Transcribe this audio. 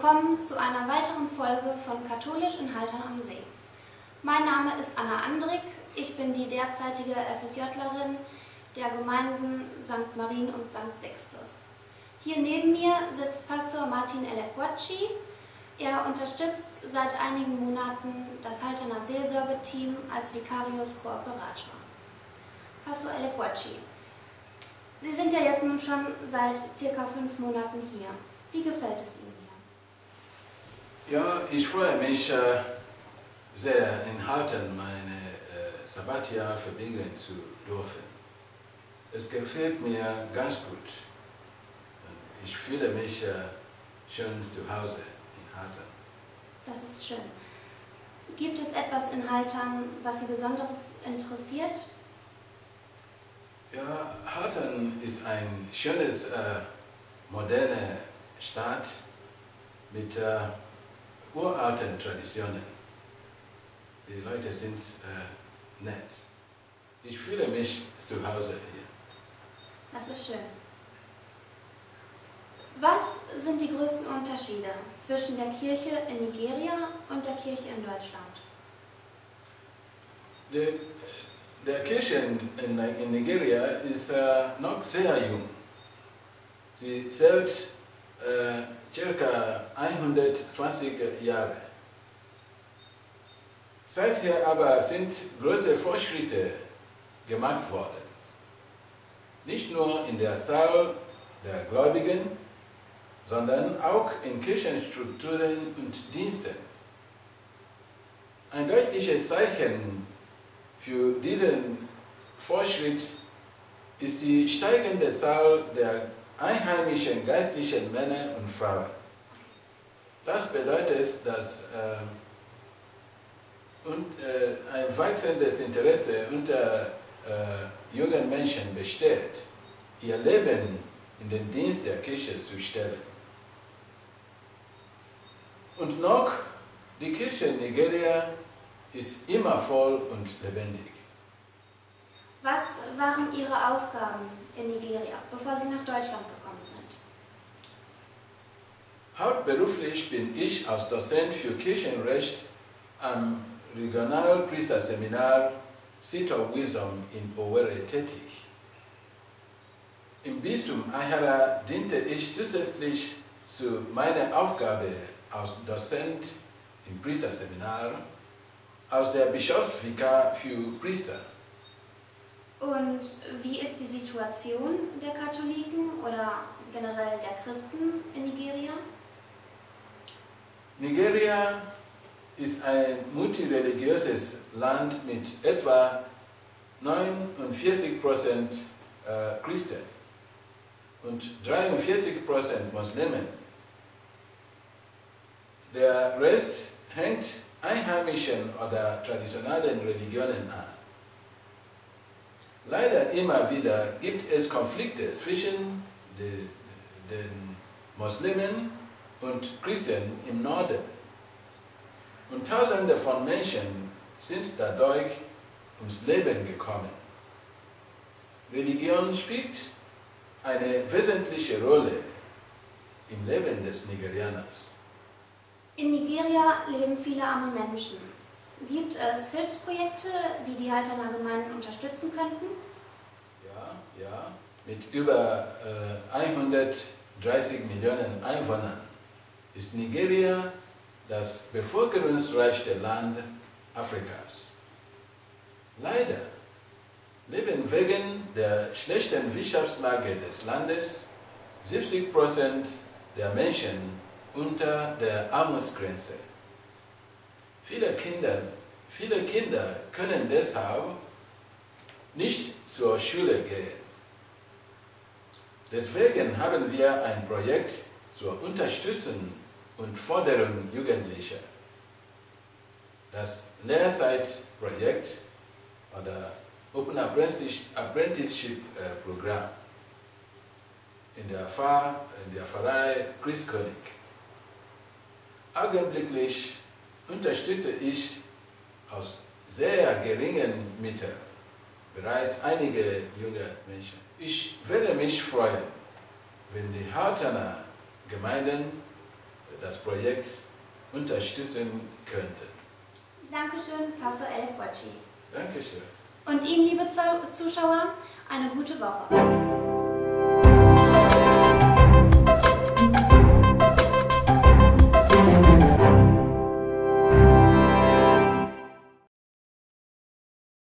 Willkommen zu einer weiteren Folge von Katholisch in Haltern am See. Mein Name ist Anna Andrik, ich bin die derzeitige FSJlerin der Gemeinden St. Marien und St. Sixtus. Hier neben mir sitzt Pastor Martin Elequacci. Er unterstützt seit einigen Monaten das Halterner Seelsorgeteam als Vicarius Cooperator. Pastor Elequacci, Sie sind ja jetzt nun schon seit circa 5 Monaten hier. Wie gefällt es Ihnen hier? Ja, ich freue mich sehr, in Haltern meine Sabbatjahr verbringen zu dürfen. Es gefällt mir ganz gut. Ich fühle mich schön zu Hause in Haltern. Das ist schön. Gibt es etwas in Haltern, was Sie besonders interessiert? Ja, Haltern ist ein schönes, moderne Stadt mit uralten Traditionen. Die Leute sind nett. Ich fühle mich zu Hause hier. Das ist schön. Was sind die größten Unterschiede zwischen der Kirche in Nigeria und der Kirche in Deutschland? Der Kirche in Nigeria ist noch sehr jung. Sie zählt ca. 120 Jahre. Seither aber sind große Fortschritte gemacht worden. Nicht nur in der Zahl der Gläubigen, sondern auch in Kirchenstrukturen und Diensten. Ein deutliches Zeichen für diesen Fortschritt ist die steigende Zahl der einheimischen geistlichen Männer und Frauen. Das bedeutet, dass ein wachsendes Interesse unter jungen Menschen besteht, ihr Leben in den Dienst der Kirche zu stellen. Und noch, die Kirche in Nigeria ist immer voll und lebendig. Was waren Ihre Aufgaben in Nigeria, bevor Sie nach Deutschland gekommen sind? Hauptberuflich bin ich als Dozent für Kirchenrecht am Regionalpriesterseminar Seat of Wisdom in Owerri tätig. Im Bistum Ahara diente ich zusätzlich zu meiner Aufgabe als Dozent im Priesterseminar als der Bischofsvikar für Priester. Und wie ist die Situation der Katholiken oder generell der Christen in Nigeria? Nigeria ist ein multireligiöses Land mit etwa 49% Christen und 43% Muslimen. Der Rest hängt einheimischen oder traditionellen Religionen an. Leider immer wieder gibt es Konflikte zwischen den Muslimen und Christen im Norden. Und Tausende von Menschen sind dadurch ums Leben gekommen. Religion spielt eine wesentliche Rolle im Leben des Nigerianers. In Nigeria leben viele arme Menschen. Gibt es Hilfsprojekte, die die Halterner Gemeinden unterstützen könnten? Ja. Mit über 130 Millionen Einwohnern ist Nigeria das bevölkerungsreichste Land Afrikas. Leider leben wegen der schlechten Wirtschaftslage des Landes 70% der Menschen unter der Armutsgrenze. Viele Kinder können deshalb nicht zur Schule gehen. Deswegen haben wir ein Projekt zur Unterstützung und Förderung Jugendlicher. Das Lehrzeitprojekt oder Open Apprenticeship Programm in der Pfarrei Christkönig. Augenblicklich unterstütze ich aus sehr geringen Mitteln bereits einige junge Menschen. Ich würde mich freuen, wenn die Halterner Gemeinden das Projekt unterstützen könnten. Dankeschön, Pastor Elek Bocci. Dankeschön. Und Ihnen, liebe Zuschauer, eine gute Woche.